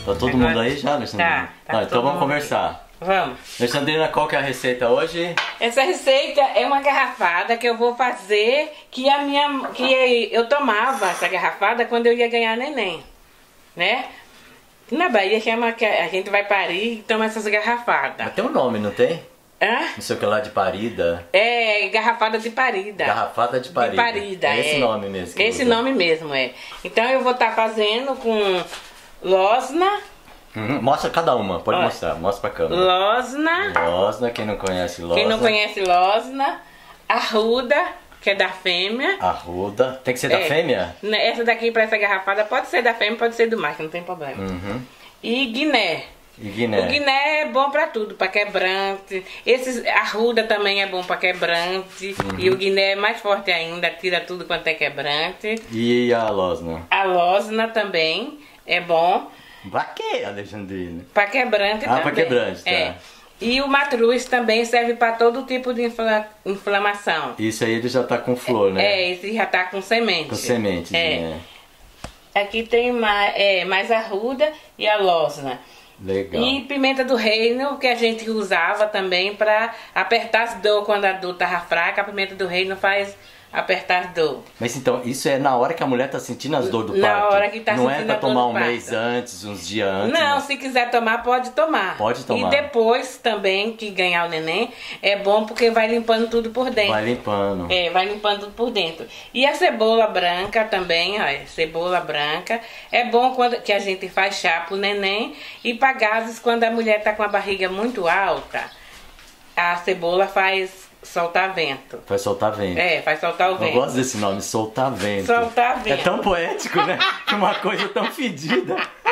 Tá todo mundo aí já, Alexandrina? Tá Então vamos conversar. Vamos. Alexandrina, qual que é a receita hoje? Essa receita é uma garrafada que eu vou fazer, que eu tomava essa garrafada quando eu ia ganhar neném, né? Na Bahia chama que a gente vai parir e toma essas garrafadas. Mas tem um nome, não tem? Hã? Não sei o que lá, de parida. É, garrafada de parida. Garrafada de parida. De parida, é esse nome mesmo. Que esse usa. nome mesmo, é. Então eu vou estar fazendo com losna. Mostra cada uma, pode mostrar, mostra pra câmera. Losna. Losna, quem não conhece losna. Quem não conhece losna. Arruda, que é da fêmea. Arruda. Tem que ser da fêmea? Essa daqui para essa garrafada pode ser da fêmea, pode ser do macho, não tem problema. E guiné. E guiné? O guiné é bom pra tudo, pra quebrante. Arruda também é bom pra quebrante. E o guiné é mais forte ainda, tira tudo quanto é quebrante. E a losna? A losna também é bom. Pra quê, Alexandrina? Pra quebrante também. Pra quebrante, tá. É. E o matruz também serve pra todo tipo de inflamação. Isso aí ele já tá com flor, né? É, esse já tá com semente. Com sementes, né? Aqui tem mais arruda e a losna. Legal. E pimenta do reino, que a gente usava também pra apertar as dor. Quando a dor tava fraca, a pimenta do reino faz apertar as dor. Mas então, isso é na hora que a mulher tá sentindo as dores do Na parto? hora que tá não sentindo é pra a dor tomar do um parto. mês antes, uns dias antes? Não, se quiser tomar, pode tomar. Pode tomar. E depois também, que ganhar o neném, é bom porque vai limpando tudo por dentro. Vai limpando. É, vai limpando tudo por dentro. E a cebola branca também, ó, cebola branca. É bom quando que a gente faz chá pro neném. E pra gases, quando a mulher tá com a barriga muito alta, a cebola faz soltar vento. Vai soltar vento. É, faz soltar o vento. Eu gosto desse nome, soltar vento. Soltar vento. É tão poético, né? Uma coisa tão fedida.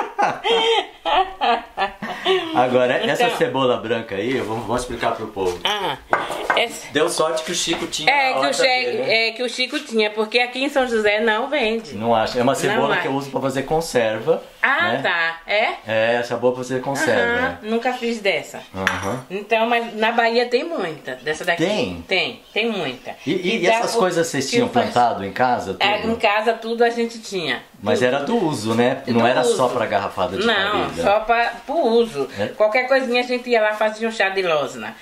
Agora, essa cebola branca aí, vou explicar pro povo. Deu sorte que o Chico tinha. Que o Chico tinha, porque aqui em São José não vende. Não acho. É uma cebola que eu uso pra fazer conserva. Ah, né? tá. É? É, essa boa pra fazer conserva. Nunca fiz dessa. Aham. Então, mas na Bahia tem muita dessa daqui. Tem? Tem muita. E essas coisas vocês tinham plantado em casa? Tudo? Em casa tudo a gente tinha. Mas tudo. era do uso, né? Não era só pra garrafada de Não, parida. só pro uso. É? Qualquer coisinha a gente ia lá e fazia um chá de losna.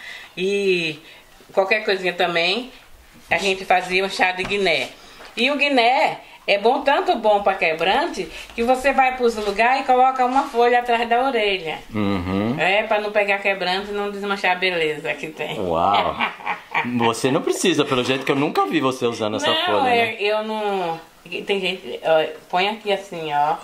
E qualquer coisinha também a gente fazia um chá de guiné. E o guiné é bom, tanto bom para quebrante, que você vai para os lugares e coloca uma folha atrás da orelha. É, para não pegar quebrante e não desmanchar a beleza que tem. Uau! Você não precisa, pelo jeito que eu nunca vi você usando essa folha, né? Eu não... Tem gente... Ó, põe aqui assim, ó.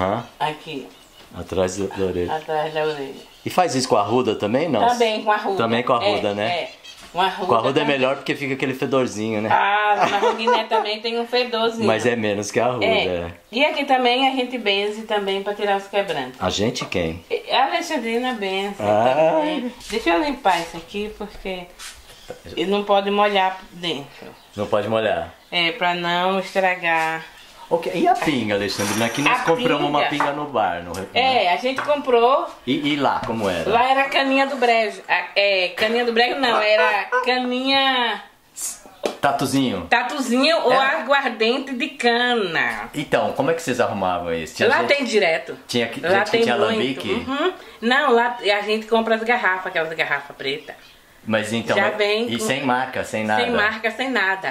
Aqui. Atrás da orelha. Atrás da orelha. E faz isso com a arruda também, não? Também com a arruda. Também com a arruda, né? É. Com a arruda é melhor porque fica aquele fedorzinho, né? Mas o guiné também tem um fedorzinho. Mas é menos que a arruda, E aqui também a gente benze também para tirar os quebrantes. A gente quem? A Alexandrina benze também. Deixa eu limpar isso aqui porque ele não pode molhar dentro. Não pode molhar. É, para não estragar. Okay. E a pinga, Alexandrina? Aqui nós compramos uma pinga no bar, não é? A gente comprou. E lá, como era? Lá era caninha do brejo. Caninha do brejo não, era caninha... Tatuzinho? Tatuzinho ou aguardente de cana. Então, como é que vocês arrumavam isso? Lá tem direto. Tinha alambique? Não, lá a gente compra as garrafas, aquelas garrafas pretas. Mas então, já vem e sem marca, sem nada? Sem marca, sem nada,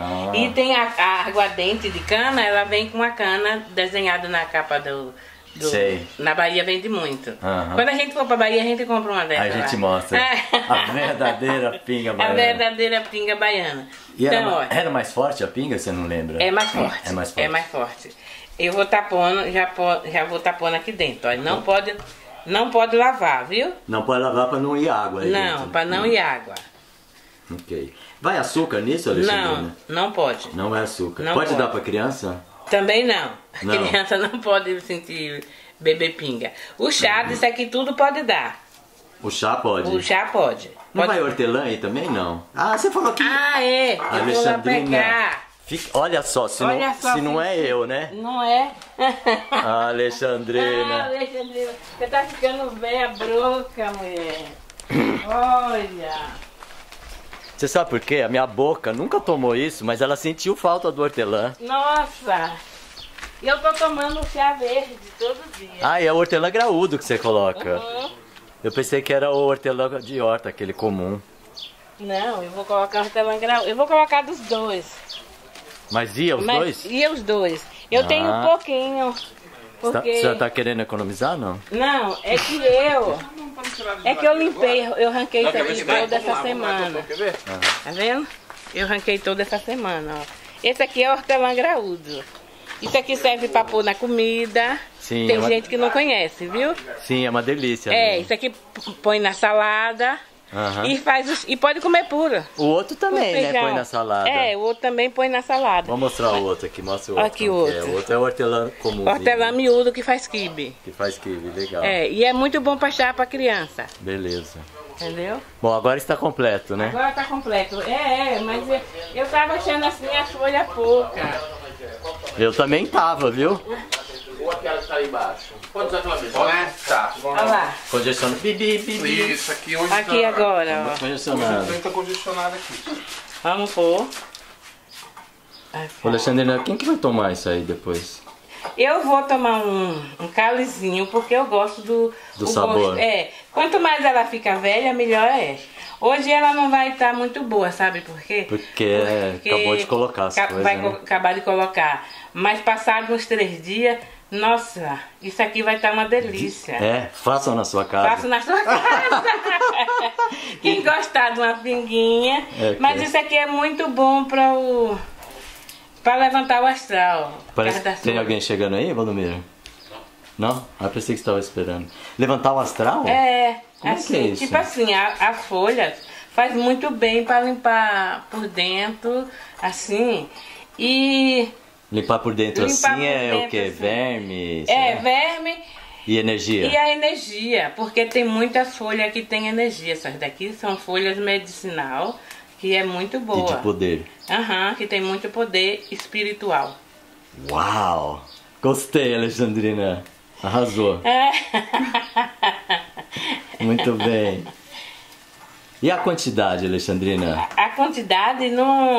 E tem a aguardente de cana, ela vem com a cana desenhada na capa do... Sei. Na Bahia vende muito. Quando a gente for pra Bahia, a gente compra uma dessas. A gente mostra a verdadeira pinga baiana. A verdadeira pinga baiana. E então, era mais forte a pinga, você não lembra? É mais forte. É mais forte. É mais forte. Eu vou tapando, já vou tapando aqui dentro. Ó. Não pode lavar, viu? Não pode lavar para não ir água aí não, dentro. Para não ir água. Ok. Vai açúcar nisso, Alexandrina? Não pode. Não é açúcar. Não pode dar para criança? Também não. A criança não pode sentir beber pinga. O chá disso aqui tudo pode dar. O chá pode? O chá pode. Não vai hortelã aí também, não? Ah, você falou que... Eu vou lá pegar. Olha só, se não é eu, né? Não é? Alexandrina. Alexandrina, você tá ficando velha broca, mulher. Olha. Você sabe por quê? A minha boca nunca tomou isso, mas ela sentiu falta do hortelã. Nossa. E eu tô tomando chá verde todo dia. Ah, e é o hortelã graúdo que você coloca. Eu pensei que era o hortelã de horta, aquele comum. Não, eu vou colocar hortelã graúdo. Eu vou colocar dos dois. Mas ia os dois? Ia os dois. Eu tenho um pouquinho. Porque... Você já tá querendo economizar, não? Não, é que eu limpei, eu ranquei isso aqui toda essa semana. Tá vendo? Eu ranquei toda essa semana, ó. Esse aqui é hortelã graúdo. Isso aqui serve pra pôr na comida. Sim, tem gente que não conhece, viu? Sim, é uma delícia. Isso aqui põe na salada. E pode comer pura. O outro também, né? Põe na salada. O outro também põe na salada. Vamos mostrar o outro aqui. Mostra o outro. Aqui o outro. O outro é o hortelã comum. Hortelã miúdo que faz quibe. Que faz quibe, legal. E é muito bom pra chá pra criança. Beleza. Entendeu? Bom, agora está completo, né? Agora tá completo. Mas eu tava achando assim as folhas poucas. Eu também tava, viu? Ou aquela que tá aí embaixo. Pode usar aquela mesma, né? Tá. Olha lá. Congestionado. Isso, aqui onde aqui tá... agora, ó. Congestionado. Tá congestionado aqui. Vamos pôr. Ô, Alexandrina, quem que vai tomar isso aí depois? Eu vou tomar um cálizinho, porque eu gosto do sabor. Gosto. Quanto mais ela fica velha, melhor é. Hoje ela não vai estar muito boa, sabe por quê? Porque acabou de colocar as coisas, vai né? acabar de colocar. Mas passados uns 3 dias, nossa, isso aqui vai estar uma delícia. Façam na sua casa. Faço na sua casa. Quem gostar de uma pinguinha. Mas isso aqui é muito bom para levantar o astral. Parece que tem alguém chegando aí, Valdomiro? Não? Pensei que você estava esperando. Levantar o astral? Como assim, é isso? Tipo assim, a folha faz muito bem para limpar por dentro, assim, e... Limpar por dentro o quê? Assim. Verme? Verme. E energia? E a energia, porque tem muita folha que tem energia. Essas daqui são folhas medicinal, que é muito boa. E de poder. Que tem muito poder espiritual. Uau! Gostei, Alexandrina. Arrasou. Muito bem. E a quantidade, Alexandrina? A quantidade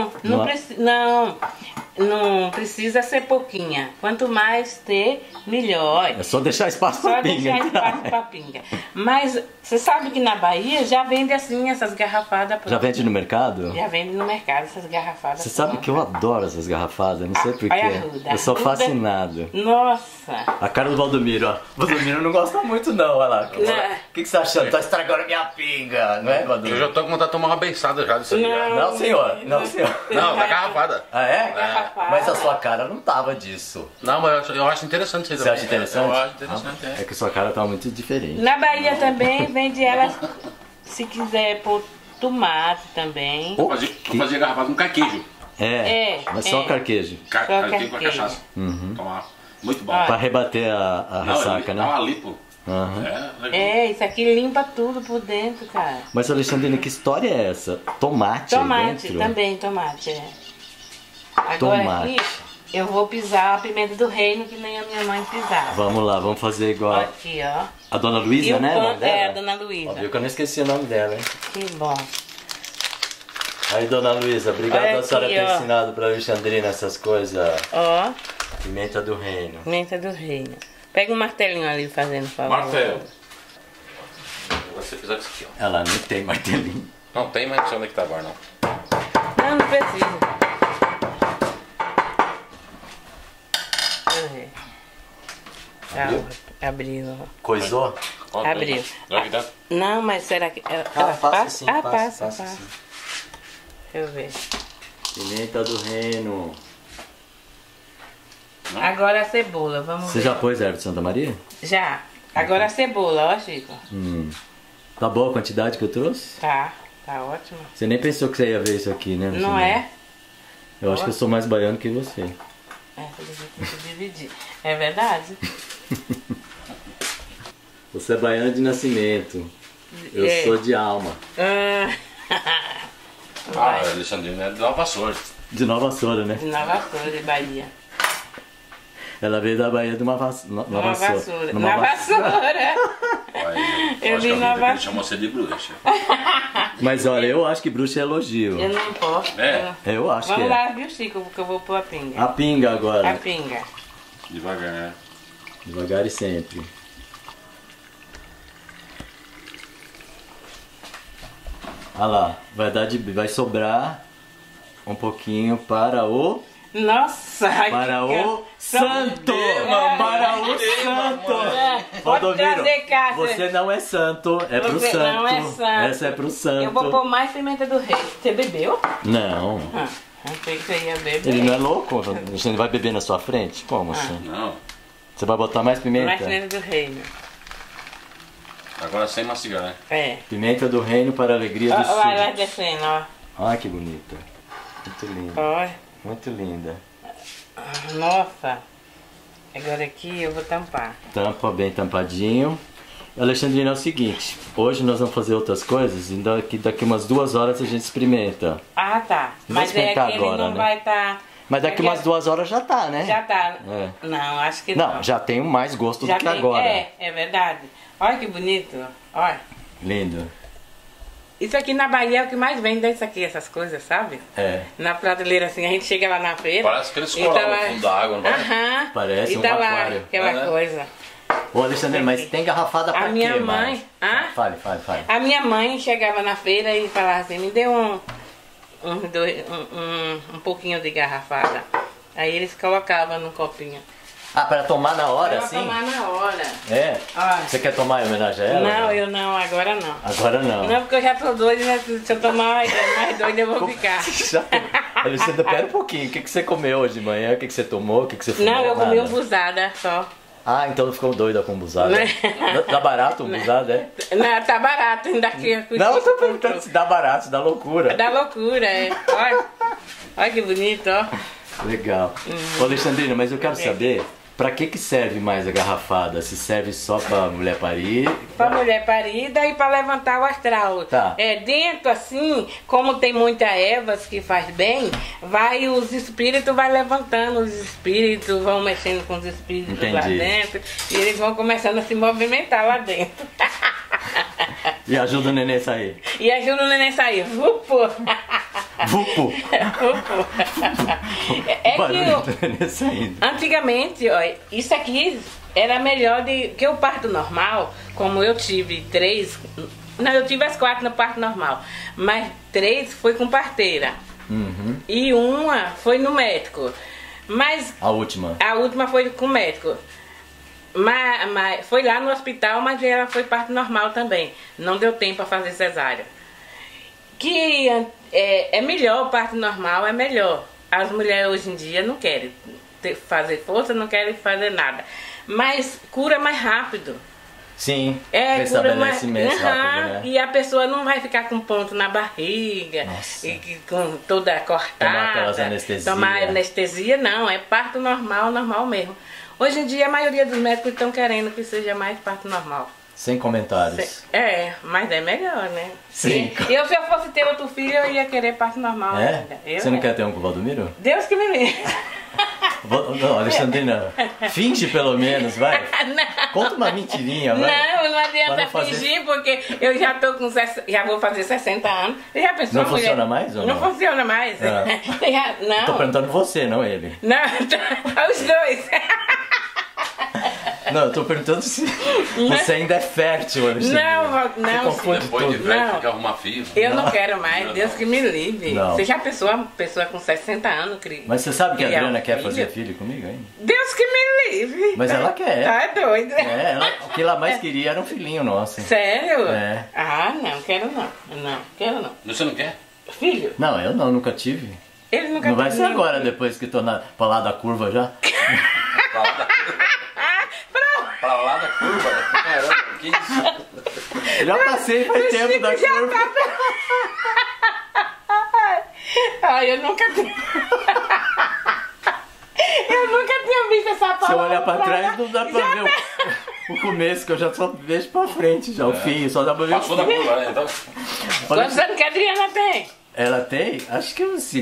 não precisa ser pouquinha. Quanto mais ter, melhor. É só deixar espaço para pinga. Só deixar espaço para pinga. Mas você sabe que na Bahia já vende assim essas garrafadas prontas. Já vende no mercado? Já vende no mercado essas garrafadas. Você sabe que eu adoro essas garrafadas, não sei porquê. Eu sou fascinado. Nossa. A cara do Valdomiro, ó. O Valdomiro não gosta muito não, olha lá. O que você tá achando? Tá estragando minha pinga, não é, Valdomiro? Eu já tô com vontade de tomar uma beiçada já disso aí. Não, senhor. Não, senhor. Não, da garrafada. Ah, é? Mas a sua cara não tava disso. Não, mas eu acho interessante isso aí. Você acha interessante? Eu acho interessante, É que sua cara tá muito diferente. Na Bahia também vende elas, se quiser pôr tomate também. Eu fazia garrafada com carquejo. Mas só carquejo. Carquejo com a cachaça. Tomar. Muito bom. Pra rebater a ressaca, né? Dá uma lipo. Isso aqui limpa tudo por dentro, cara. Mas, Alexandrina, que história é essa? Tomate aí dentro? Também, tomate, Agora aqui, eu vou pisar a pimenta do reino, que nem a minha mãe pisava. Vamos lá, vamos fazer igual. Aqui, ó. A Dona Luísa, né? A Dona Luísa. Viu que eu não esqueci o nome dela, hein? Que bom. Aí, Dona Luísa, obrigado a senhora ter ensinado pra Alexandrina essas coisas. Ó. Pimenta do reino. Pimenta do reino. Pega um martelinho ali fazendo favor. Martelo. Você fizer isso aqui, ó. Ela não tem martelinho. Não tem, mas não sei onde é que tá agora, não. Não precisa. Abriu. Coisou? Abriu. Vai aqui dentro? Não, mas será que ela passa sim, passa. sim. Deixa eu ver. Pimenta do reino. Agora a cebola, vamos ver. Você já pôs erva de Santa Maria? Já. Agora a cebola, ó, Chico. Tá boa a quantidade que eu trouxe? Tá ótimo. Você nem pensou que você ia ver isso aqui, né? Não é? Eu acho que eu sou mais baiano que você. Tem que dividir. É verdade. Você é baiano de nascimento. Eu sou de alma. Alexandrina é de Nova Vassoura. De Nova Vassoura, né? De Nova Vassoura, de Bahia. Ela veio da Bahia de uma vassoura. Nova Vassoura. Nova Vassoura. Eu vi Nova Vassoura. Chamou você de bruxa. Mas olha, eu acho que bruxa é elogio. Eu não importo. É? Eu acho que é. Vamos lá, viu, Chico, porque eu vou pôr a pinga. A pinga agora. A pinga. Devagar, né? Devagar e sempre. Olha lá, vai sobrar um pouquinho para o... Nossa! Para o santo! Para o santo! Pode trazer, Cássia. Você não é santo, é pro santo. Não é santo. Essa é pro santo. Eu vou pôr mais pimenta do rei. Você bebeu? Não. Achei que você ia beber. Ele não é louco? Você vai beber na sua frente? Como assim? Não. Você vai botar mais pimenta? Mais pimenta do reino. Agora sem mastigar, né? É. Pimenta do reino para a alegria do sul. Vai descendo, ó. Olha que bonita. Muito linda. Olha. Muito linda. Nossa. Agora aqui eu vou tampar. Tampa bem tampadinho. Alexandrina, é o seguinte. Hoje nós vamos fazer outras coisas. E daqui umas 2 horas a gente experimenta. Ah, tá. Não vou Mas é que explicar ele agora, não né? vai estar... Mas daqui umas 2 horas já tá, né? Já tá. É. Não, acho que não. Não, já tem mais gosto Já do que tem... agora. É verdade. Olha que bonito. Olha. Lindo. Isso aqui na Bahia é o que mais vende isso aqui, essas coisas, sabe? É. Na prateleira assim, a gente chega lá na feira. Parece que eles e tá colam lá... no fundo da água, não parece? Aham. Parece e um tá lá aquário. aquela né? coisa. Ô, Alexandre, mas tem garrafada pra A minha quê, mãe... mais? Hã? Fale. A minha mãe chegava na feira e falava assim, me dê um pouquinho de garrafada. Aí eles colocavam num copinho. Ah, para tomar na hora, Pra assim? tomar na hora. É? Ó. Você quer tomar em homenagem a ela? Não, eu não, agora não. Agora não. Não, porque eu já tô doida, né? Se eu tomar mais doida eu vou ficar. Já... Alexandre, pera um pouquinho. O que você comeu hoje de manhã? O que você tomou? O que você fumou? Não, eu comi Nada. buzada só. Ah, então ficou doida com buzada. Dá barato buzada, é? Não, tá barato ainda aqui. Não, eu tô perguntando se dá barato, se dá loucura. Dá loucura, é. Olha, olha que bonito, ó. Legal. Ô, Alexandrina, mas eu quero saber, pra que serve mais a garrafada? Se serve só pra mulher parir? Pra mulher parida e pra levantar o astral. Tá. É, dentro assim, como tem muita ervas que faz bem, vai os espíritos vai levantando, os espíritos vão mexendo com os espíritos Entendi. lá dentro e eles vão começando a se movimentar lá dentro. E ajuda o neném a sair. E ajuda o neném a sair. Vupo! Vupo! É Barulho que do neném saindo. antigamente, ó, isso aqui era melhor que o parto normal, como eu tive 3, não, eu tive as 4 no parto normal, mas 3 foi com parteira. E uma foi no médico. Mas A última. a última foi com o médico. Mas foi lá no hospital, mas ela foi parto normal também. Não deu tempo para fazer cesárea. Que é melhor, o parto normal é melhor. As mulheres hoje em dia não querem fazer força, não querem fazer nada. Mas cura mais rápido. Sim, Cura mais restabelece rápido, né? E a pessoa não vai ficar com ponto na barriga, Nossa. com toda cortada. Tomar aquelas anestesias. Tomar anestesia, não, é parto normal, normal mesmo. Hoje em dia a maioria dos médicos estão querendo que seja mais parto normal. Sem comentários. Mas é melhor, né? Sim. Se eu fosse ter outro filho, eu ia querer parto normal É? ainda. Você não quer ter um com o Valdomiro? Deus que me livre. Não, Alexandrina, finge pelo menos, vai. Conta uma mentirinha, vai. Não Pra adianta não fazer- fingir, porque eu já tô com já vou fazer 60 anos. Você já pensou, Não funciona mais ou não? Não funciona mais. Ah. Não. Tô perguntando você, não ele. Não, os dois. Não, eu tô perguntando se você ainda é fértil, Alexandrina. Não. Você confunde Depois de tudo. velho, Não. tem que arrumar filho. Eu não quero mais, Deus que me livre. Não. Você já pensou uma pessoa com 60 anos criar? Mas você sabe que a criar Adriana um quer filho? fazer filho comigo ainda? Deus que me livre. Mas ela quer. Tá doida. É, o que ela mais queria era um filhinho nosso. Sério? É. Ah, não, quero não. Não, quero não. Você não quer? Filho, Não, eu não, nunca tive. ele nunca Não vai teve ser nenhum agora, filho. depois que tô pra lá da curva já. Pra lá da, pra lá da curva? Caramba, que isso? Eu já passei faz tempo da Já curva. Ai, eu nunca tinha. Eu nunca tinha visto essa palavra. Se eu olhar pra trás, não dá pra ver o começo, que eu já só vejo pra frente, já o fim, só dá pra ver Passou o da fim. curva, né? Então, Olha, Quantos anos que a Adriana tem? ela tem, acho que uns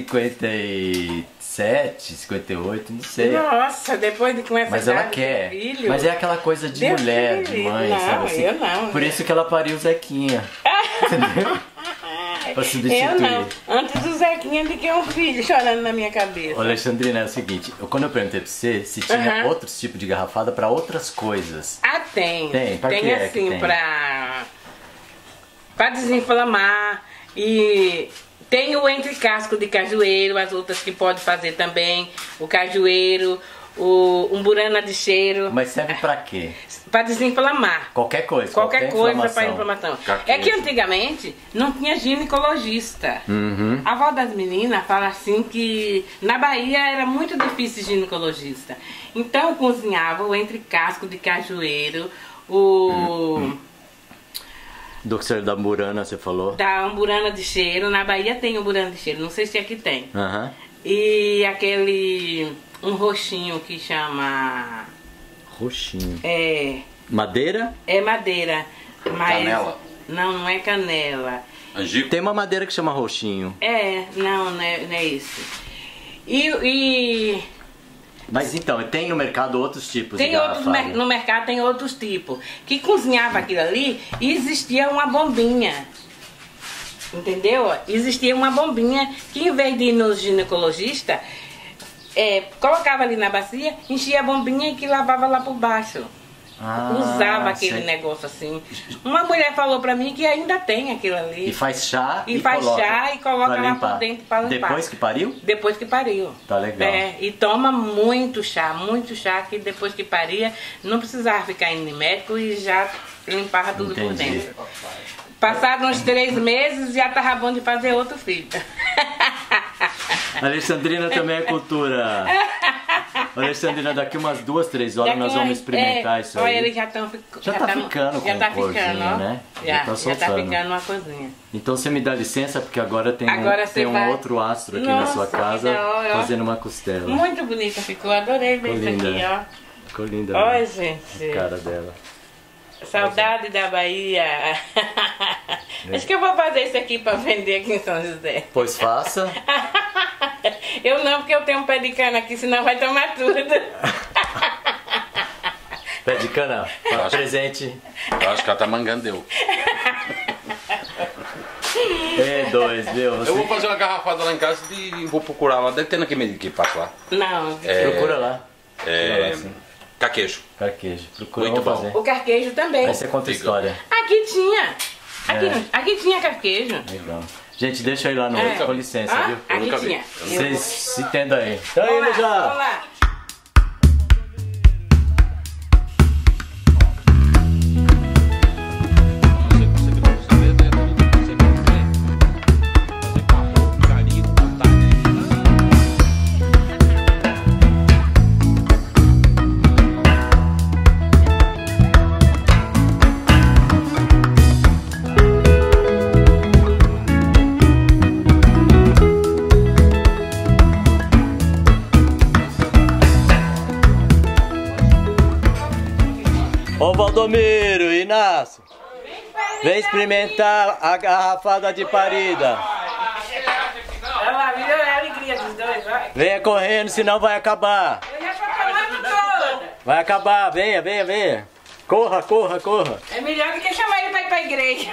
57, 58, não sei. Nossa, depois de começar Mas ela quer. filho. Mas é aquela coisa de Deus mulher, me de livre. mãe, Não, sabe assim? eu não. Por isso que ela pariu o Zequinha. Entendeu? Pra substituir. Eu não. Antes do Zequinha de que um filho chorando na minha cabeça. Ô, Alexandrina, é o seguinte, quando eu perguntei pra você se tinha outros tipos de garrafada pra outras coisas. Ah, tem. Tem? Pra Tem que é assim, que tem? pra desinflamar. E tem o entre casco de cajueiro, as outras que pode fazer também. O cajueiro, o umburana de cheiro. Mas serve pra quê? Para desinflamar. Qualquer coisa. Qualquer coisa para inflamação. inflamação. É que antigamente não tinha ginecologista. Uhum. A avó das meninas fala assim que na Bahia era muito difícil ginecologista. Então cozinhava o entre casco de cajueiro, o Do que da Amburana, você falou? da umburana de cheiro. Na Bahia tem umburana de cheiro, não sei se aqui tem. Aham. E aquele um roxinho que chama Roxinho. madeira, mas Canela? não é canela. Angico? Tem uma madeira que chama roxinho. Não é isso. Mas então, tem no mercado outros tipos Tem de outros garrafada. no mercado, tem outros tipos. Que cozinhava aquilo ali e existia uma bombinha. Entendeu? Existia uma bombinha que em vez de ir no ginecologista, colocava ali na bacia, enchia a bombinha e que lavava lá por baixo. Usava aquele sei. negócio assim. Uma mulher falou pra mim que ainda tem aquilo ali. E faz chá E faz chá e coloca pra lá limpar. por dentro pra limpar. Depois que pariu? Depois que pariu. Tá legal. E toma muito chá, que depois que paria, não precisava ficar indo em médico e já limpava tudo por Entendi. dentro. Passados uns 3 meses, já tava bom de fazer outro filho. Alexandrina também é cultura. Alexandrina, daqui umas 2, 3 horas nós vamos experimentar isso aí. Olha, eles já estão Já tá ficando com corzinha, ó. né? Já tá soltando. ficando uma coisinha. Então você me dá licença, porque agora tem Agora um você vai- outro astro aqui na Nossa, sua casa que da hora, ó. fazendo uma costela. Muito bonita ficou, adorei ver Ficou isso aqui, linda. ó. Ficou linda. Olha, né? gente. A cara dela. Saudade da Bahia. Acho que eu vou fazer isso aqui pra vender aqui em São José. Pois faça. Eu não, porque eu tenho um pé de cana aqui, senão vai tomar tudo. Pé de cana, presente. Eu acho que ela tá mangando eu. E2, viu? Você Eu vou fazer uma garrafada lá em casa e vou procurar lá. Deve ter naquele meio que passa lá. Não. procura lá. É. sim. Caquejo. Carquejo. Procura, Muito vamos bom. fazer. O carquejo também. Aí você conta a história. Aqui tinha. É. Aqui tinha carquejo. Legal. Gente, deixa eu ir lá no É. com licença, Ah, viu? aqui nunca vi. tinha. Vocês se entendam aí. Tá Vamos indo lá, já. vamos lá. Ô Valdomiro, Inácio, vem experimentar a garrafada de parida. Olha lá, melhorou a alegria dos dois, vai. Venha correndo, senão vai acabar. Eu já tô tomando toda. Vai acabar, venha, venha, venha. Corra, corra, corra. É melhor do que chamar ele pra ir pra igreja.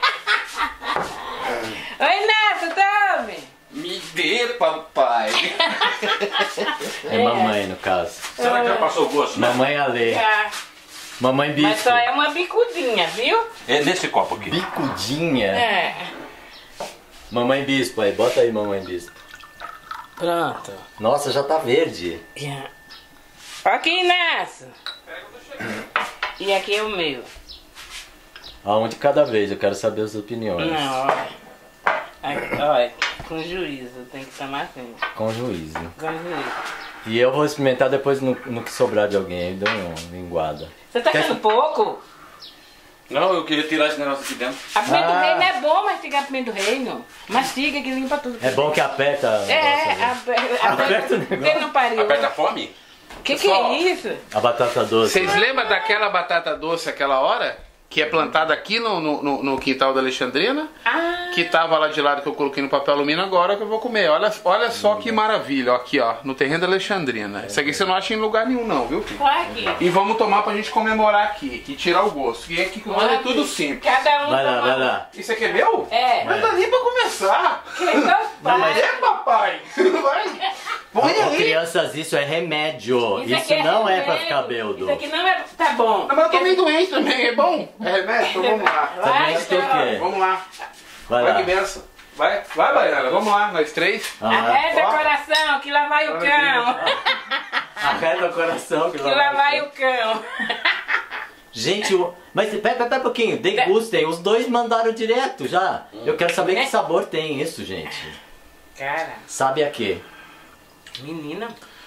Oi, Nato, tome. Me dê, papai. É mamãe, no caso. Será que já passou o gosto? Né? Mamãe Alê. Ah, Mamãe mas Bispo. só é uma bicudinha, viu? É nesse copo aqui. Bicudinha. É. Mamãe Bispo aí, bota aí, Mamãe Bispo. Pronto. Nossa, já tá verde. Já. Aqui, Inácio. E aqui é o meu. Aonde cada vez, eu quero saber as opiniões. Não, olha. Aqui, olha, com juízo, tem que tomar assim. Com juízo. Com juízo. E eu vou experimentar depois no que sobrar de alguém, aí dou uma linguada. Você tá achando pouco? Não, eu queria tirar esse negócio aqui dentro. A pimenta do Ah. reino é bom mastigar a pimenta do reino. Mastiga que limpa tudo. É bom que aperta. Aperta o negócio. Você não pariu. Aperta a fome? Que é isso? A batata doce. Vocês lembram daquela batata doce aquela hora? que é plantada aqui no quintal da Alexandrina, Ah, que tava lá de lado que eu coloquei no papel alumínio agora que eu vou comer. Olha só que maravilha, ó, aqui ó, no terreno da Alexandrina. Isso aqui você não acha em lugar nenhum não, viu, filho? olha aqui. E vamos tomar pra gente comemorar aqui e tirar o gosto. E aqui que nós é tudo simples. Cada um Vai lá, toma- vai lá. Isso aqui é meu? É. Mas dá nem pra começar. Não, mas- É, papai. Vai. Põe Ô, aí. crianças, isso é remédio. Isso aqui não é remédio. pra ficar bêbado. Isso aqui não é... Tá bom. Mas eu tô meio doente também, é bom? É remédio? Então vamos lá. Vai, Você tem o quê? Vamos lá. Vai Vai lá. que benção. Vai, Baiana, vamos lá, nós três. Arreda Ó. coração, que lá vai o cão. Arreda o coração. Que lá vai o cão. Gente, mas pera um pouquinho. Degustem. Os dois mandaram direto já. Eu quero saber que sabor tem isso, gente. Cara, Sabe a quê? menina.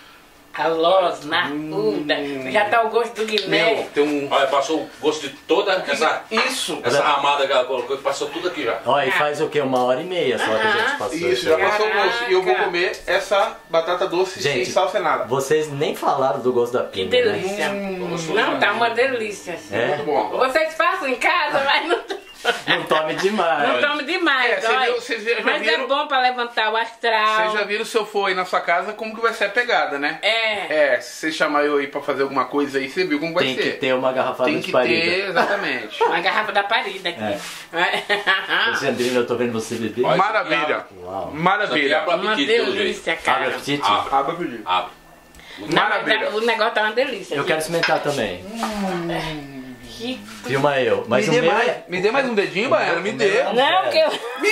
A losna, já tá o gosto do guiné. Meu, tem um... Olha, passou o gosto de toda Isso. essa ramada que ela colocou, passou tudo aqui já. Ó, e faz o quê? 1h30 só que a gente passou. Isso, já passou o gosto. E eu vou Caraca. comer essa batata doce sem Gente, sal sem nada. Vocês nem falaram do gosto da Que pinga, né? delícia. Gostoso, Não, né? tá uma delícia. É? Muito bom. Vocês façam em casa, mas não... Não tome demais. Não tome demais, É, olha. vocês já Mas viram- é bom pra levantar o astral. Vocês já viram se eu for aí na sua casa como que vai ser a pegada, né? É. É, se você chamar eu aí pra fazer alguma coisa aí, você viu como vai Tem ser. que ter uma garrafada Tem de que parida. ter, exatamente. Uma garrafa da parida aqui. Alexandrina, eu tô vendo você beber. Olha, Maravilha. Uau. Maravilha. Isso aqui é Uma apetite, pelo jeito. delícia, Abre cara. apetite? Abre. Abra pro dia. Abre. Não, mas Maravilha. o negócio tá uma delícia. Eu quero experimentar também. Que... Filma eu. Mas o meu é... Me dê mais um dedinho, Baiana, me dê. Não, que eu... Me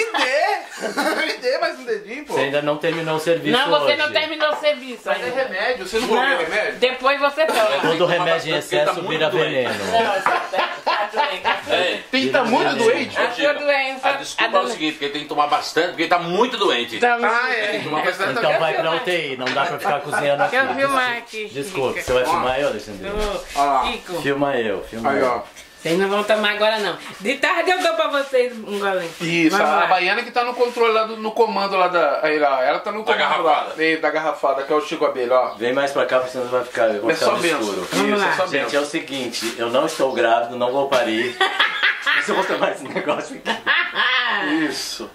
dê! Me dê mais um dedinho, pô. Você ainda não terminou o serviço Não, você hoje. não terminou o serviço Mas é ainda. remédio, você não colocou Não, remédio? depois você toma. Todo remédio em bastante, porque tá excesso muito vira doente. veneno. Não, tá doente. É. Tem que estar muito doente. A sua doença... A desculpa é o seguinte, porque ele tem que tomar bastante, porque ele tá muito doente. Ah, é. Então vai pra UTI, não dá pra ficar cozinhando aqui. Quer filmar aqui, Desculpa, Chico? você vai filmar eu, Alexandrina? Olha lá. Chico, Filma eu, filma Aí, eu. ó. vocês não vão tomar agora não. De tarde eu dou pra vocês um golinho. Isso, Vamos a lá. Baiana que tá no controle lá, no comando lá da... Aí lá, ela tá no comando garrafada. lá. Da garrafada, que é o Chico Abelha, ó. Vem mais pra cá, porque senão vai ficar, vai É ficar só no benção. escuro. Vamos Isso, lá. é só Gente, é benção. o seguinte, eu não estou grávido, não vou parir. Mas eu vou tomar esse negócio aqui. Isso.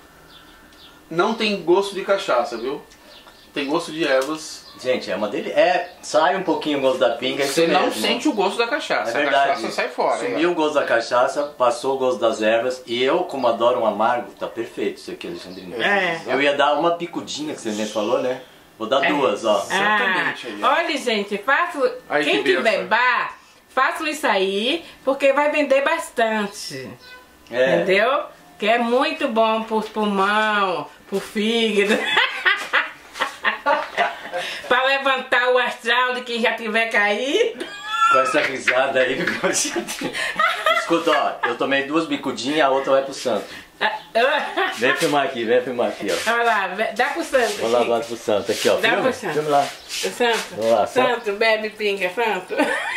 Não tem gosto de cachaça, viu? Tem gosto de ervas. Gente, é uma delícia. É, sai um pouquinho o gosto da pinga, é isso Você não mesmo. sente o gosto da cachaça. É verdade. A cachaça sai fora. Sumiu o gosto da cachaça, passou o gosto das ervas. E eu, como adoro um amargo, tá perfeito isso aqui, Alexandrina. É. Eu ia dar uma picudinha, que você nem falou, né? Vou dar duas, ó. Exatamente aí, ó. Olha, gente, faço. Aí Quem que tiver benção. bar, façam isso aí, porque vai vender bastante. É. Entendeu? Que é muito bom pro pulmão, pro fígado. Pra levantar o astral de quem já tiver caído. Com essa risada aí. Escuta, ó, eu tomei duas bicudinhas, a outra vai pro santo. Vem filmar aqui, ó. Olha lá, dá pro santo. Vou lá Chico. pro santo, aqui, ó. Dá Filma, pro santo. filma lá. O santo. Vamos lá, santo, bebe pinga, santo.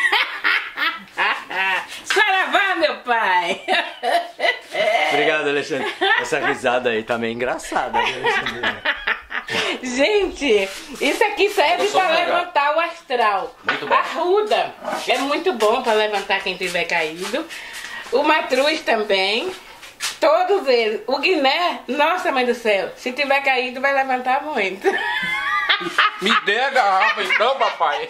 Saravá, meu pai. Obrigado, Alexandre. Essa risada aí tá meio engraçada, viu, Alexandre? Gente, isso aqui serve Eu sou para um legal. levantar o astral. Muito bom. Arruda é muito bom para levantar quem tiver caído. O matruz também. Todos eles. O guiné, nossa mãe do céu, se tiver caído vai levantar muito. Me dê a garrafa então, papai.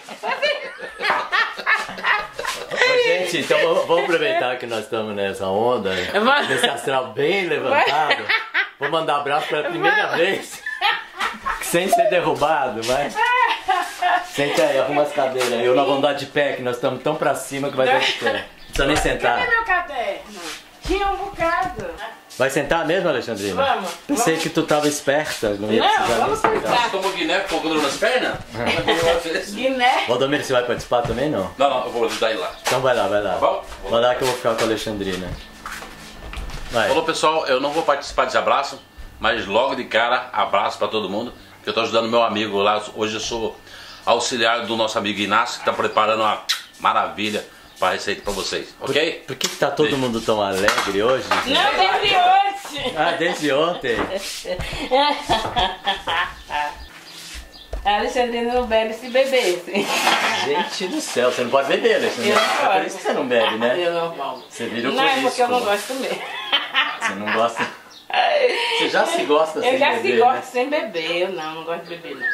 Ô, gente, então vamos aproveitar que nós estamos nessa onda, Vamos. nesse astral bem levantado. Vou mandar um abraço pela primeira vez, sem ser derrubado, vai. Senta aí, arruma as cadeiras aí. Eu não vou andar de pé, que nós estamos tão pra cima que vai dar de pé. Não precisa nem Cadê sentar. meu caderno? Tinha um bocado. Vai sentar mesmo, Alexandrina? Vamos. Pensei que tu tava esperta, não ia Não, precisar vamos nem sentar. sentar. Tomou Guiné, ficou com dor nas pernas? Guiné. Valdomiro, você vai participar também, não? Não, eu vou ajudar ele lá. Então vai lá, vai lá. bom? Vai lá que eu vou ficar com a Alexandrina. Vai. Falou, pessoal, eu não vou participar desse abraço, mas logo de cara, abraço pra todo mundo, que eu tô ajudando meu amigo lá. Hoje eu sou auxiliar do nosso amigo Inácio, que tá preparando uma maravilha pra receita pra vocês, ok? Por que tá todo mundo tão alegre hoje, gente? Não, desde hoje. Ah, desde ontem. A Alexandrina não bebe se bebesse. Gente do céu, você não pode beber, Alexandrina. Eu não É por posso. isso que você não bebe, né? Eu não posso. Você virou Não, é porque eu não político. gosto mesmo. Você não gosta. Você já se gosta sem Eu já beber, se gosto né? sem beber. Eu não gosto de beber,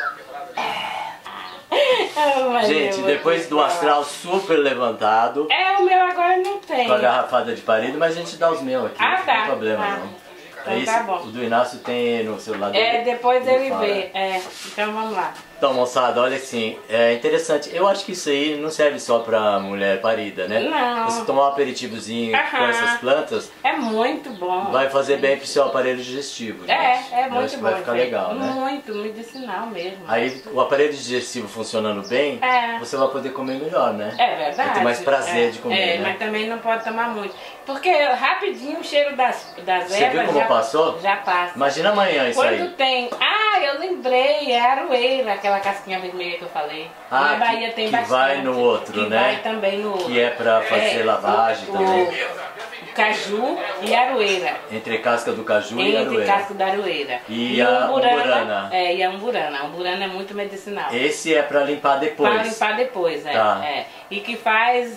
não. Mas Gente, eu depois vou do te astral super levantado, falar. É, o meu agora não tem. com a garrafada de parido, mas a gente dá os meus aqui, Ah, não tá. tem problema Ah. não. Então Aí, tá bom. o do Inácio tem no celular dele. É, depois ele fala. vê. É, então vamos lá. Então, moçada, olha assim, é interessante. Eu acho que isso aí não serve só pra mulher parida, né? Não. Você tomar um aperitivozinho com Aham. essas plantas, É muito bom. vai fazer bem pro seu aparelho digestivo, gente. É Eu acho muito que bom. vai ficar gente. legal, né? Muito medicinal mesmo. Aí, o aparelho digestivo funcionando bem, É. você vai poder comer melhor, né? É verdade. Vai ter mais prazer É, de comer, é, né? mas também não pode tomar muito. Porque rapidinho o cheiro das Você ervas viu como já, passou? já passa. Imagina amanhã isso Quando aí. tem... Ah, eu lembrei, é aroeira, aquela casquinha vermelha que eu falei. Ah, Na Bahia que- tem que bastante. vai no outro, que né? vai também no outro. Que é pra fazer lavagem também. O caju e aroeira. Entre casca do caju e Entre aroeira. casco da aroeira. E a umburana. É, e a umburana. A umburana é muito medicinal. Esse é pra limpar depois. Para limpar depois, é, Tá. é. E que faz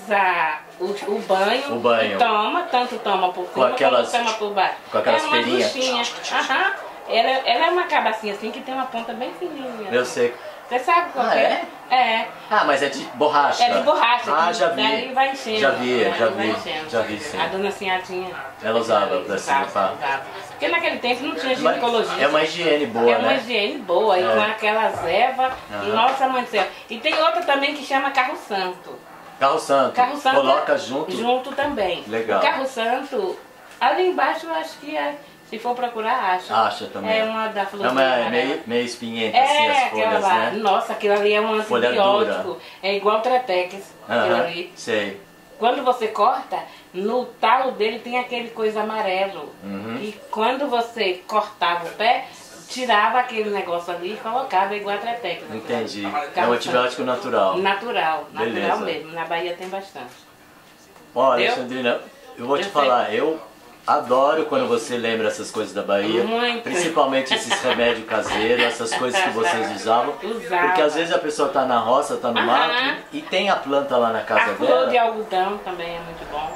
o banho. O banho. E toma, tanto toma por cima aquelas- como toma por baixo. com aquelas é uma perinhas. buchinha. Aham. Ela é uma cabacinha assim que tem uma ponta bem fininha. Eu sei. Você sabe qual Ah, é? É. Ah, mas é de borracha. É de borracha. Ah, que já vi. Daí vai enchendo. Já vi, daí já vai vi. enchendo. Já vi, sim. A dona Sinhadinha. Ela usava pra se limpar. usava. Porque naquele tempo não tinha Mas ginecologia. é uma higiene boa, É uma né? higiene boa, e É. com aquelas ervas, Aham. nossa mãe do céu. E tem outra também que chama Carro Santo. Carro Santo. Carro Santo Coloca é junto. Junto também. Legal. O Carro Santo, ali embaixo eu acho que se for procurar, acha. Acha também. É uma da É florzinha uma amarela. meio espinhenta assim É, as aquela folhas, lá. né? Nossa, aquilo ali é um Folha antibiótico. dura. É igual Tretex, aquilo Aham, ali. sei. Quando você corta, no talo dele tem aquele coisa amarelo. Uhum. E quando você cortava o pé, tirava aquele negócio ali e colocava igual a Tretex. Entendi. É um Carro antibiótico natural. Natural, natural Beleza. mesmo. Na Bahia tem bastante. Ó, Entendeu? Alexandrina, eu vou te Eu falar, eu adoro quando você lembra essas coisas da Bahia, Muito. principalmente esses remédios caseiros, essas coisas que vocês usavam, Usava. porque às vezes a pessoa tá na roça, tá no Aham. mato e tem a planta lá na casa A flor de dela algodão também é muito bom.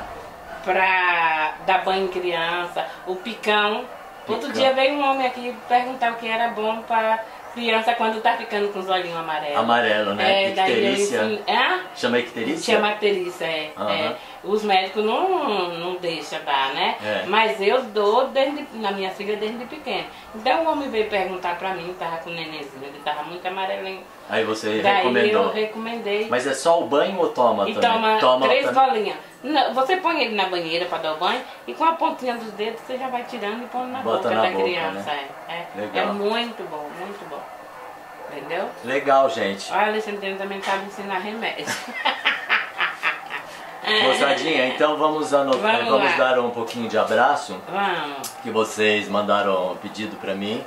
pra... Dar banho em criança. O picão. Outro Picão. dia veio um homem aqui perguntar o que era bom pra criança quando tá ficando com os olhinhos amarelos. Amarelo, né? Daí eu Icterícia. ensinei- Ah? Chama icterícia? Chama icterícia, é. Aham. É. Os médicos não deixam dar, né? É. Mas eu dou na minha filha desde pequena. Então o homem veio perguntar pra mim, tava com o nenenzinho, ele tava muito amarelinho. Aí você Daí recomendou. eu recomendei. Mas é só o banho ou toma E também? toma 3 também. bolinhas. Não, você põe ele na banheira para dar o banho e com a pontinha dos dedos você já vai tirando e põe na Bota boca na da boca, criança. né? É Legal. muito bom, muito bom. Entendeu? Legal, gente. Olha, a Alexandrina também sabe ensinar remédio. Moçadinha, então vamos Vamos lá. dar um pouquinho de abraço. Vamos. Que vocês mandaram um pedido pra mim.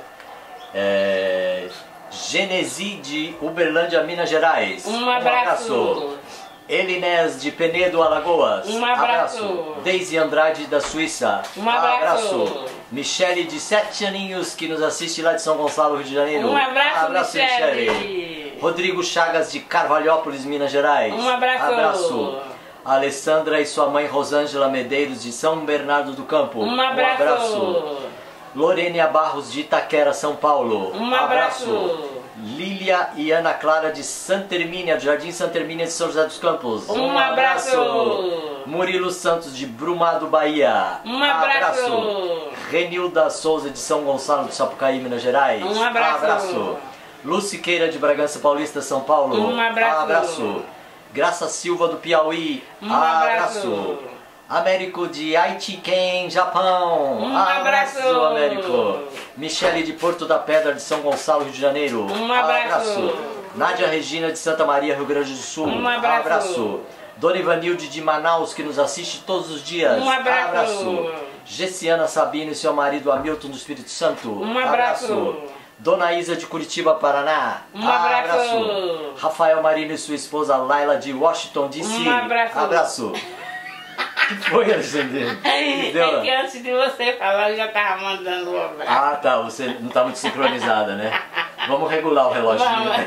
Genesi de Uberlândia, Minas Gerais. Um abraço. Elinés de Penedo, Alagoas. Um abraço. Deise Andrade da Suíça. Um abraço. Michele de 7 aninhos que nos assiste lá de São Gonçalo, Rio de Janeiro. Um abraço, Michele. Michele. Rodrigo Chagas de Carvalhópolis, Minas Gerais. Um abraço. Alessandra e sua mãe Rosângela Medeiros de São Bernardo do Campo. Um abraço. Lorênia Barros de Itaquera, São Paulo. Um abraço. Lília e Ana Clara de Santa Hermínia, do Jardim Santa Hermínia de São José dos Campos. Um abraço. Murilo Santos de Brumado, Bahia. Um abraço. Renilda Souza de São Gonçalo de Sapucaí, Minas Gerais. Um abraço. Luciqueira de Bragança Paulista, São Paulo. Um abraço. Graça Silva do Piauí. Um abraço. Américo de Aichiken, Japão. Um abraço. Américo. Michele de Porto da Pedra de São Gonçalo, Rio de Janeiro. Um abraço. Nádia Regina de Santa Maria, Rio Grande do Sul. Um abraço. Dona Ivanilde de Manaus, que nos assiste todos os dias. Um abraço. Gessiana Sabino e seu marido Hamilton do Espírito Santo. Um abraço. Dona Isa de Curitiba, Paraná. Um abraço. Rafael Marino e sua esposa Laila de Washington, D.C. Um abraço. Abraço. O que foi, Alexandre? É que antes de você falar eu já tava mandando um abraço. Ah, tá. Você não tá muito sincronizada, né? Vamos regular o reloginho.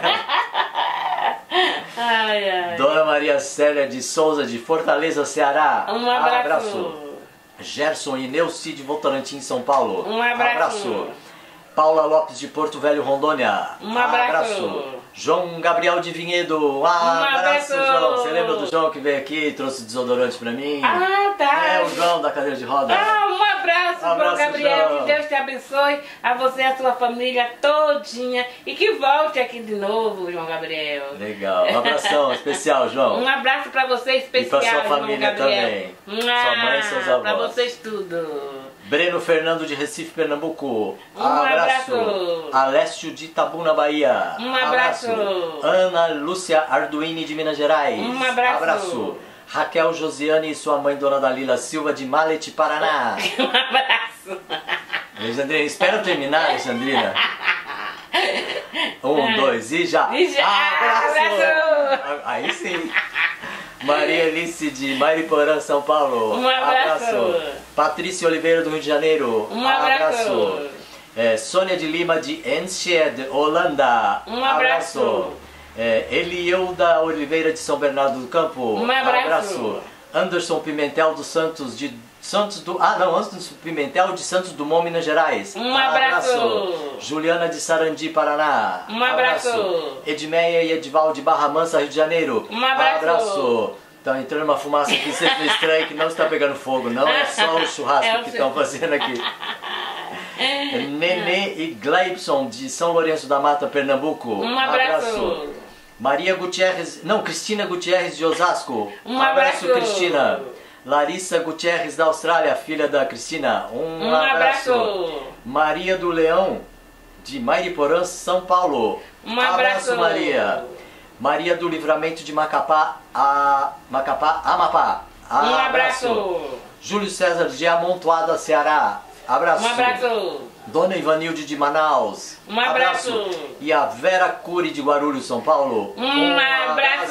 Ai, ai. Dona Maria Célia de Souza, de Fortaleza, Ceará. Um abraço. Gerson e Neuci de Votorantim, São Paulo. Um abraço. Paula Lopes de Porto Velho, Rondônia. Um abraço. João Gabriel de Vinhedo. abraço. João. Você lembra do João que veio aqui e trouxe desodorante pra mim? Ah, tá. É o João da cadeira de roda. Ah, um abraço, João Gabriel. João. Que Deus te abençoe, a você e a sua família todinha. E que volte aqui de novo, João Gabriel. Legal. Um abração especial, João. Um abraço pra você especial, E pra sua família João Gabriel. também. Sua mãe e seus avós. Pra vocês tudo. Breno Fernando de Recife, Pernambuco. Um abraço. Alessio de Itabuna, Bahia. Um abraço. Ana Lúcia Arduini de Minas Gerais. Um abraço. Raquel Josiane e sua mãe, Dona Dalila Silva de Malete, Paraná. Um abraço. Alexandrina, espera eu terminar, Alexandrina. 1, 2 e já. Abraço. Aí sim. Maria Alice de Mariporã, São Paulo. Um abraço. Patrícia Oliveira do Rio de Janeiro. Um abraço. Sônia de Lima de Enschede, Holanda. Um abraço. Elieuda Oliveira de São Bernardo do Campo. Um abraço. Anderson Pimentel dos Santos de Anderson Pimentel de Santos Dumont, Minas Gerais. Um abraço. Juliana de Sarandi, Paraná. Um abraço. Edmeia e Edival de Barra Mansa, Rio de Janeiro. Um abraço. Tá entrando uma fumaça aqui sempre estranha que não está pegando fogo, não é só o churrasco que estão fazendo aqui. Nenê e Gleibson de São Lourenço da Mata, Pernambuco. Um abraço. Cristina Gutierrez de Osasco. Um abraço. Cristina. Larissa Gutierrez da Austrália, filha da Cristina. Um abraço. Maria do Leão de Mariporã, São Paulo. Um abraço. Maria. Maria do Livramento de Amapá. Um abraço. Júlio César de Amontoada, Ceará. Abraço. Um abraço. Dona Ivanilde de Manaus. Um abraço. E a Vera Cury de Guarulhos, São Paulo. Um abraço.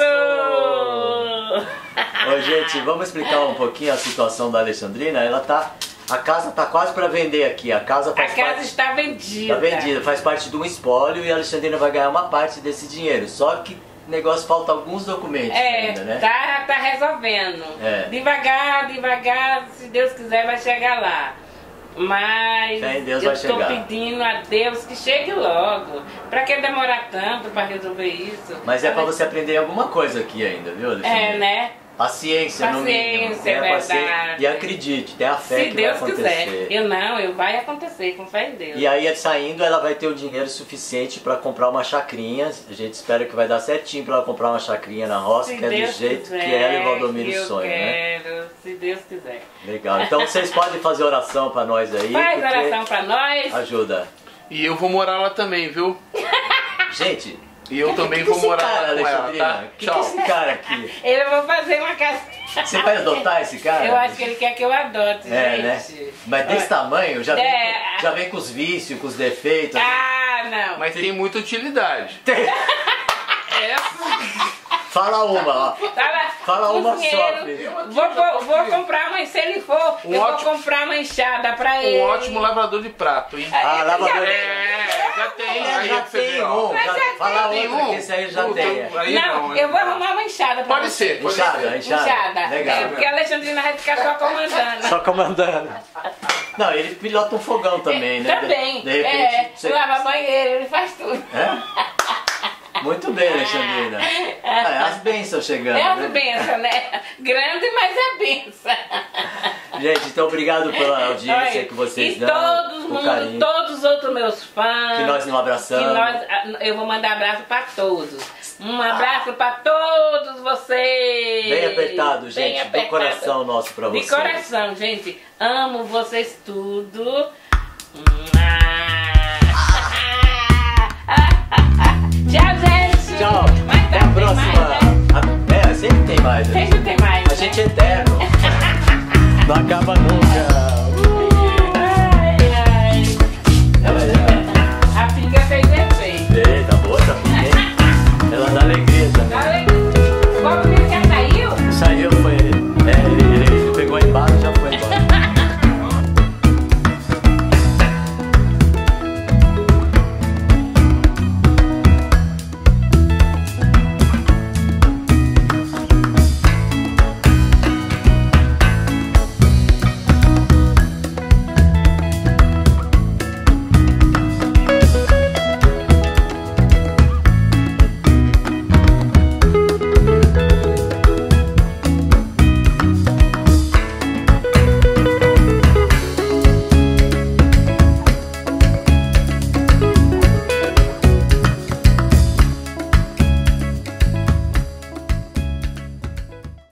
Ô, gente, vamos explicar um pouquinho a situação da Alexandrina. A casa tá quase para vender aqui. A casa está vendida. Está vendida, faz parte de um espólio e a Alexandrina vai ganhar uma parte desse dinheiro. Só que o negócio falta alguns documentos ainda, né? Tá resolvendo. Devagar, se Deus quiser vai chegar lá. Mas eu estou pedindo a Deus que chegue logo. Pra que demorar tanto pra resolver isso? Mas é pra você aprender alguma coisa aqui ainda, viu, Alexandrina? né? Paciência, no mínimo. Paciência, é verdade. E acredite, tenha fé que Deus vai acontecer. Quiser. Vai acontecer, com fé em Deus. E aí, saindo, ela vai ter o dinheiro suficiente para comprar uma chacrinha. A gente espera que vai dar certinho para ela comprar uma chacrinha na roça, que é do jeito que ela e o Valdomiro sonham, né? Se Deus quiser. Legal. Então vocês podem fazer oração para nós aí. Faz oração para nós. Ajuda. E eu vou morar lá também, viu? Gente... E eu também vou morar lá com ela, tá? Tchau. Esse cara aqui? Eu vou fazer uma casa. Você vai adotar esse cara? Eu acho que ele quer que eu adote, gente. Né? Mas desse tamanho, já vem com os vícios, com os defeitos. Não. Mas tem muita utilidade. Fala uma, ó. Fala uma só, filho. Vou comprar uma, se ele for, vou comprar uma enxada pra ele. Um ótimo lavador de prato, hein? Lavador já tem. Já tem um. Fala outro, que esse aí já tem. Não, eu vou arrumar uma enxada pra Pode ser. Enxada. Legal. Porque a Alexandrina vai ficar só comandando. Só comandando. Não, ele pilota um fogão também, né? Também. De repente, lava banheiro, ele faz tudo. Muito bem, Alexandrina. As bênçãos chegando. As bênçãos, né? Grande, mas é bênção. Gente, então obrigado pela audiência que vocês dão. Todos os outros meus fãs. Que nós não abraçamos. Eu vou mandar abraço pra todos. Um abraço pra todos vocês. Bem apertado, gente. Bem apertado. Do coração nosso pra vocês. De coração, gente. Amo vocês tudo. Tchau, gente. Tchau. Até a próxima. Sempre tem mais. Sempre tem mais. A gente é eterno. Não acaba nunca.